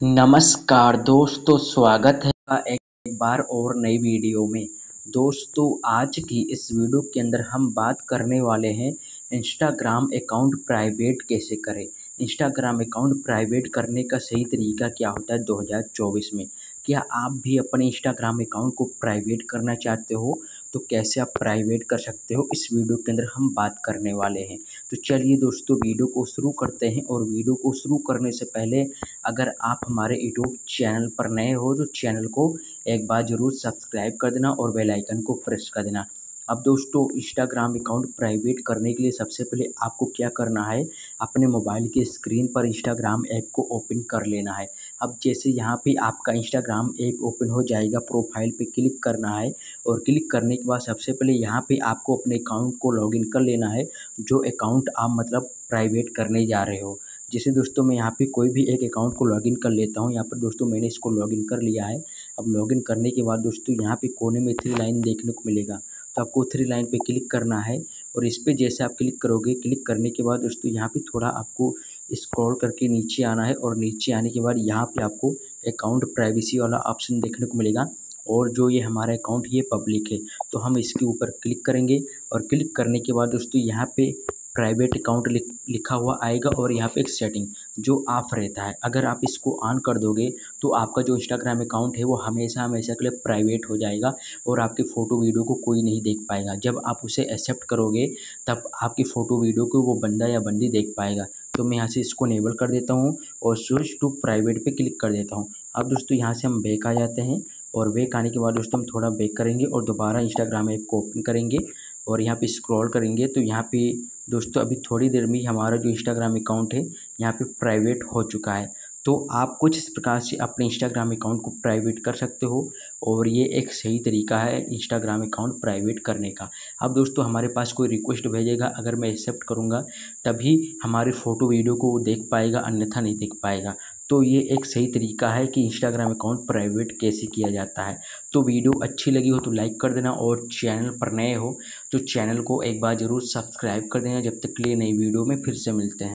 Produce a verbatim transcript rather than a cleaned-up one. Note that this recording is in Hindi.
नमस्कार दोस्तों, स्वागत है आपका एक बार और नई वीडियो में। दोस्तों, आज की इस वीडियो के अंदर हम बात करने वाले हैं इंस्टाग्राम अकाउंट प्राइवेट कैसे करें। इंस्टाग्राम अकाउंट प्राइवेट करने का सही तरीका क्या होता है दो हज़ार चौबीस में। क्या आप भी अपने इंस्टाग्राम अकाउंट को प्राइवेट करना चाहते हो तो कैसे आप प्राइवेट कर सकते हो, इस वीडियो के अंदर हम बात करने वाले हैं। तो चलिए दोस्तों, वीडियो को शुरू करते हैं। और वीडियो को शुरू करने से पहले अगर आप हमारे यूट्यूब चैनल पर नए हो तो चैनल को एक बार ज़रूर सब्सक्राइब कर देना और बेल आइकन को प्रेस कर देना। अब दोस्तों, इंस्टाग्राम अकाउंट प्राइवेट करने के लिए सबसे पहले आपको क्या करना है, अपने मोबाइल की स्क्रीन पर इंस्टाग्राम ऐप को ओपन कर लेना है। अब जैसे यहाँ पे आपका इंस्टाग्राम ऐप ओपन हो जाएगा, प्रोफाइल पे क्लिक करना है। और क्लिक करने के बाद सबसे पहले यहाँ पे आपको अपने अकाउंट को लॉगिन कर लेना है, जो अकाउंट आप मतलब प्राइवेट करने जा रहे हो। जैसे दोस्तों, मैं यहाँ पे कोई भी एक अकाउंट को लॉगिन कर लेता हूँ। यहाँ पर दोस्तों मैंने इसको लॉगिन कर लिया है। अब लॉगिन करने के बाद दोस्तों यहाँ पे कोने में थ्री लाइन देखने को मिलेगा, तो आपको थ्री लाइन पे क्लिक करना है। और इस पे जैसे आप क्लिक करोगे, क्लिक करने के बाद दोस्तों यहाँ पे थोड़ा आपको स्क्रॉल करके नीचे आना है। और नीचे आने के बाद यहाँ पे आपको अकाउंट प्राइवेसी वाला ऑप्शन देखने को मिलेगा। और जो ये हमारा अकाउंट ये पब्लिक है, तो हम इसके ऊपर क्लिक करेंगे। और क्लिक करने के बाद दोस्तों यहाँ पे प्राइवेट अकाउंट लिख लिखा हुआ आएगा। और यहाँ पे एक सेटिंग जो ऑफ रहता है, अगर आप इसको ऑन कर दोगे तो आपका जो इंस्टाग्राम अकाउंट है वो हमेशा हमेशा के लिए प्राइवेट हो जाएगा और आपकी फ़ोटो वीडियो को कोई नहीं देख पाएगा। जब आप उसे एक्सेप्ट करोगे तब आपकी फ़ोटो वीडियो को वो बंदा या बंदी देख पाएगा। तो मैं यहाँ से इसको इनेबल कर देता हूँ और स्विच टू प्राइवेट पे क्लिक कर देता हूँ। अब दोस्तों यहाँ से हम बैक आ जाते हैं। और बैक आने के बाद दोस्तों हम थोड़ा बैक करेंगे और दोबारा इंस्टाग्राम ऐप को ओपन करेंगे। और यहाँ पे स्क्रॉल करेंगे तो यहाँ पे दोस्तों अभी थोड़ी देर में ही हमारा जो इंस्टाग्राम अकाउंट है यहाँ पे प्राइवेट हो चुका है। तो आप कुछ इस प्रकार से अपने इंस्टाग्राम अकाउंट को प्राइवेट कर सकते हो। और ये एक सही तरीका है इंस्टाग्राम अकाउंट प्राइवेट करने का। अब दोस्तों हमारे पास कोई रिक्वेस्ट भेजेगा, अगर मैं एक्सेप्ट करूँगा तभी हमारी फ़ोटो वीडियो को वो देख पाएगा, अन्यथा नहीं देख पाएगा। तो ये एक सही तरीका है कि इंस्टाग्राम अकाउंट प्राइवेट कैसे किया जाता है। तो वीडियो अच्छी लगी हो तो लाइक कर देना, और चैनल पर नए हो तो चैनल को एक बार ज़रूर सब्सक्राइब कर देना। जब तक के लिए नई वीडियो में फिर से मिलते हैं।